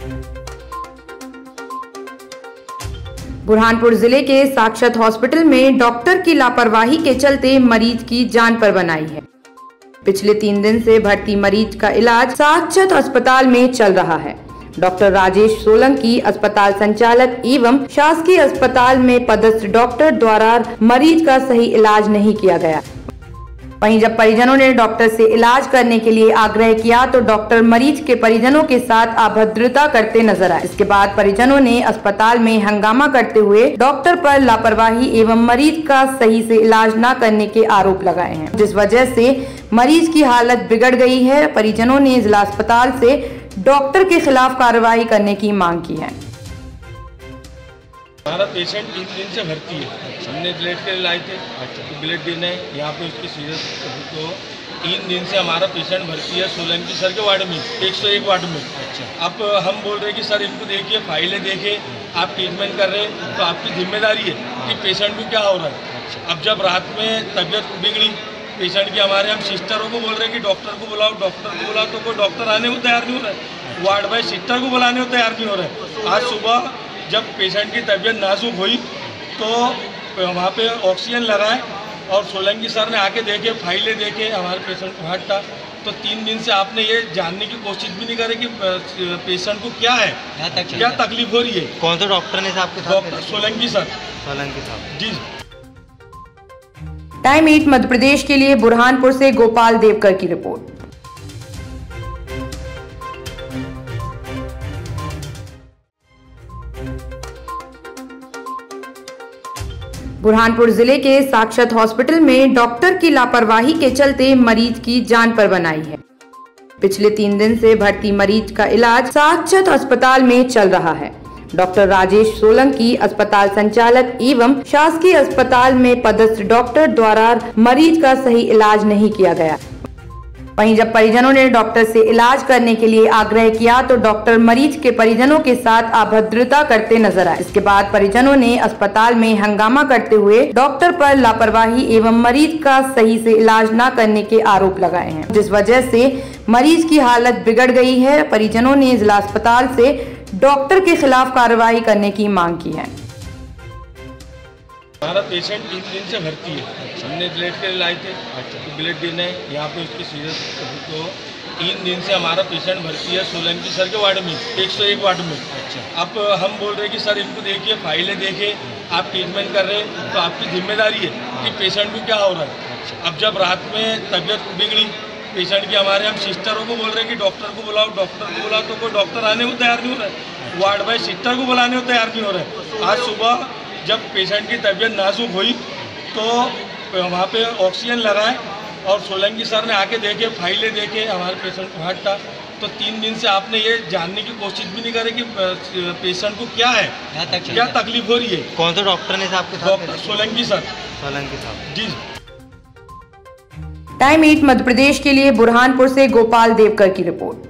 बुरहानपुर जिले के साक्षात हॉस्पिटल में डॉक्टर की लापरवाही के चलते मरीज की जान पर बनाई है। पिछले 3 दिन से भर्ती मरीज का इलाज साक्षात अस्पताल में चल रहा है। डॉक्टर राजेश सोलंकी अस्पताल संचालक एवं शासकीय अस्पताल में पदस्थ डॉक्टर द्वारा मरीज का सही इलाज नहीं किया गया। वहीं जब परिजनों ने डॉक्टर से इलाज करने के लिए आग्रह किया तो डॉक्टर मरीज के परिजनों के साथ अभद्रता करते नजर आए। इसके बाद परिजनों ने अस्पताल में हंगामा करते हुए डॉक्टर पर लापरवाही एवं मरीज का सही से इलाज न करने के आरोप लगाए हैं, जिस वजह से मरीज की हालत बिगड़ गई है। परिजनों ने जिला अस्पताल से डॉक्टर के खिलाफ कार्रवाई करने की मांग की है। हमारा पेशेंट 3 दिन से भर्ती है। हमने ब्लड के लिए लाए थे, ब्लड देने यहाँ पे उसकी सीरियस तो 3 दिन से हमारा पेशेंट भर्ती है सोलंकी सर के वार्ड में, 101 वार्ड में। अब हम बोल रहे हैं कि सर इनको देखिए, फाइलें देखिए, आप ट्रीटमेंट कर रहे हैं तो आपकी जिम्मेदारी है कि पेशेंट को क्या हो रहा है। अब जब रात में तबीयत बिगड़ी पेशेंट की, हमारे हम सिस्टरों को बोल रहे हैं कि डॉक्टर को बुलाओ, तो कोई डॉक्टर आने को तैयार नहीं हो रहा है। वार्ड बाय सिस्टर को बुलाने को तैयार नहीं हो रहा है। आज सुबह जब पेशेंट की तबीयत नाजुक हुई तो वहाँ पे ऑक्सीजन लगाए और सोलंकी सर ने आके देखे, फाइलें देखे, हमारे पेशेंट को हार्ट था। तो 3 दिन से आपने ये जानने की कोशिश भी नहीं करे कि पेशेंट को क्या है, क्या तकलीफ हो रही है। कौन सा डॉक्टर ने साहब के साथ? Doctor Solanki sir. सोलंकी साहब जी। टाइम 8 मध्य प्रदेश के लिए बुरहानपुर से गोपाल देवकर की रिपोर्ट। बुरहानपुर जिले के साक्षात हॉस्पिटल में डॉक्टर की लापरवाही के चलते मरीज की जान पर बनाई है। पिछले 3 दिन से भर्ती मरीज का इलाज साक्षात अस्पताल में चल रहा है। डॉक्टर राजेश सोलंकी अस्पताल संचालक एवं शासकीय अस्पताल में पदस्थ डॉक्टर द्वारा मरीज का सही इलाज नहीं किया गया। वहीं जब परिजनों ने डॉक्टर से इलाज करने के लिए आग्रह किया तो डॉक्टर मरीज के परिजनों के साथ अभद्रता करते नजर आए। इसके बाद परिजनों ने अस्पताल में हंगामा करते हुए डॉक्टर पर लापरवाही एवं मरीज का सही से इलाज न करने के आरोप लगाए हैं, जिस वजह से मरीज की हालत बिगड़ गई है। परिजनों ने जिला अस्पताल से डॉक्टर के खिलाफ कार्रवाई करने की मांग की है। हमारा पेशेंट 3 दिन से भर्ती है। हमने ब्लड के लिए लाए थे, ब्लड देने यहाँ पे उसकी सीरियस तो 3 दिन से हमारा पेशेंट भर्ती है सोलंकी सर के वार्ड में, 101 वार्ड में। अब हम बोल रहे हैं कि सर इनको देखिए, फाइलें देखिए, आप ट्रीटमेंट कर रहे हैं तो आपकी जिम्मेदारी है कि पेशेंट को क्या हो रहा है। अब जब रात में तबीयत बिगड़ी पेशेंट की, हमारे हम सिस्टरों को बोल रहे हैं कि डॉक्टर को बुलाओ, तो कोई डॉक्टर आने को तैयार नहीं हो रहा है। वार्ड बाय सिस्टर को बुलाने को तैयार नहीं हो रहा है। आज सुबह जब पेशेंट की तबीयत नाजुक हुई तो वहाँ पे ऑक्सीजन लगाए और सोलंकी सर ने आके देखे, फाइलें देखे, हमारे पेशेंट को हार्ट था। तो 3 दिन से आपने ये जानने की कोशिश भी नहीं करे कि पेशेंट को क्या है, क्या तकलीफ हो रही है। कौन सा डॉक्टर ने साहब के साथ? Doctor Solanki sir. सोलंकी साहब जी। टाइम 8 मध्य प्रदेश के लिए बुरहानपुर से गोपाल देवकर की रिपोर्ट।